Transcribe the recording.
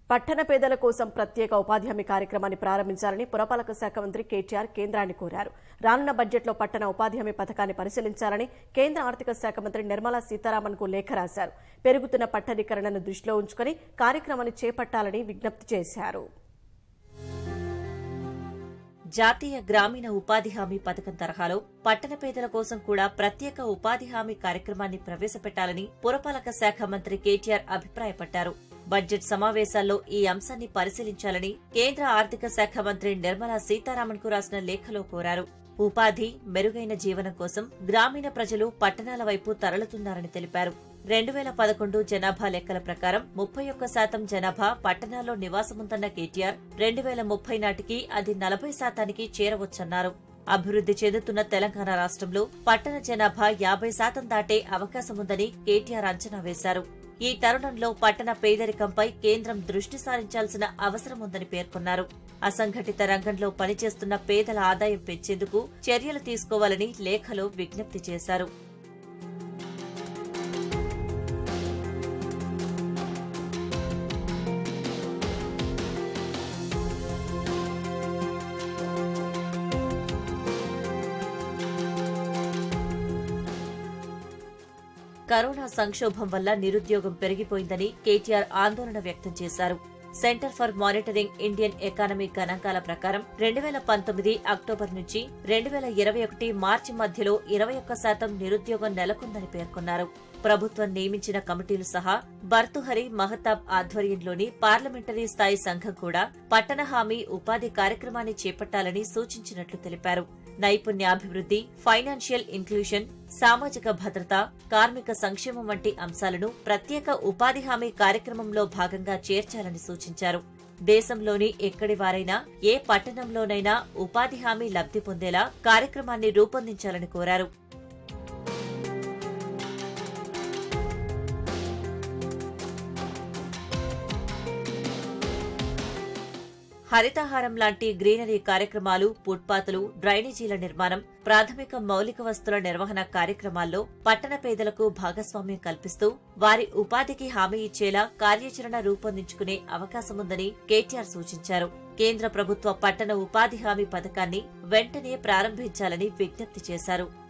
పట్టణ పేదల కోసం ప్రత్యేక ఉపాధి హామీ కార్యక్రమాన్ని ప్రారంభించాలని పురపాలక శాఖ మంత్రి కేటీఆర్ కేంద్రాన్ని కోరారు. రానున్న బడ్జెట్లో పట్టణ ఉపాధి హామీ పథకాన్ని పరిశీలించాలని కేంద్ర ఆర్థిక శాఖ మంత్రి నిర్మలా సీతారామన్కు లేఖ రాశారు. పెరుగుతున్న పట్టణీకరణను దృష్టిలో ఉంచుకుని కార్యక్రమాన్ని చేపట్టాలని విజ్ఞప్తి చేశారు. జాతీయ గ్రామీణ ఉపాధి హామీ పథకం తరహాలో పట్టణ పేదల కోసం కూడా ప్రత్యేక ఉపాధి హామీ కార్యక్రమాన్ని ప్రవేశపెట్టాలని పురపాలక శాఖ మంత్రి కేటీఆర్ అభిప్రాయపడ్డారు. బడ్జెట్ సమావేశాల్లో ఈ అంశాన్ని పరిశీలించాలని కేంద్ర ఆర్థిక శాఖ మంత్రి నిర్మలా సీతారామన్కు రాసిన లేఖలో కోరారు. ఉపాధి, మెరుగైన జీవనం కోసం గ్రామీణ ప్రజలు పట్టణాల వైపు తరలుతున్నారని తెలిపారు. 2011 జనాభా లెక్కల ప్రకారం 31% జనాభా పట్టణాల్లో నివాసముందన్న కేటీఆర్ 2030 నాటికి అది 40% చేరవచ్చన్నారు. అభివృద్ది చెందుతున్న తెలంగాణ రాష్ట్రంలో పట్టణ జనాభా 50% దాటే అవకాశముందని కేటీఆర్ అంచనా వేశారు. ఈ తరుణంలో పట్టణ పేదరికంపై కేంద్రం దృష్టి సారించాల్సిన అవసరం ఉందని పేర్కొన్నారు. అసంఘటిత రంగంలో పనిచేస్తున్న పేదల ఆదాయం పెంచేందుకు చర్యలు తీసుకోవాలని లేఖలో విజ్ఞప్తి చేశారు. కరోనా సంక్షోభం వల్ల నిరుద్యోగం పెరిగిపోయిందని కేటీఆర్ ఆందోళన వ్యక్తం చేశారు. Centre for Monitoring Indian Economy గణాంకాల ప్రకారం 2019 అక్టోబర్ నుంచి 2021 మార్చి మధ్యలో 21% నిరుద్యోగం నెలకొందని పేర్కొన్నారు. ప్రభుత్వం నియమించిన కమిటీలు సహా భర్తుహరి మహతాబ్ ఆధ్వర్యంలోని పార్లమెంటరీ స్థాయి సంఘం కూడా పట్టణ హామీ ఉపాధి కార్యక్రమాన్ని చేపట్టాలని సూచించినట్లు తెలిపారు. నైపుణ్యాభివృద్ది, ఫైనాన్షియల్ ఇంక్లూజన్, సామాజిక భద్రత, కార్మిక సంక్షేమం వంటి అంశాలను ప్రత్యేక ఉపాధి హామీ కార్యక్రమంలో భాగంగా చేర్చాలని సూచించారు. దేశంలోని ఎక్కడి వారైనా ఏ పట్టణంలోనైనా ఉపాధి హామీ లబ్ధి పొందేలా కార్యక్రమాన్ని రూపొందించాలని కోరారు. హరితహారం లాంటి గ్రీనరీ కార్యక్రమాలు, ఫుట్పాత్లు, డ్రైనేజీల నిర్మాణం, ప్రాథమిక మౌలిక వస్తుల నిర్వహణ కార్యక్రమాల్లో పట్టణ పేదలకు భాగస్వామ్యం కల్పిస్తూ వారి ఉపాధికి హామీ ఇచ్చేలా కార్యాచరణ రూపొందించుకునే అవకాశముందని కేటీఆర్ సూచించారు. కేంద్ర ప్రభుత్వ పట్టణ ఉపాధి హామీ పథకాన్ని వెంటనే ప్రారంభించాలని విజ్ఞప్తి చేశారు.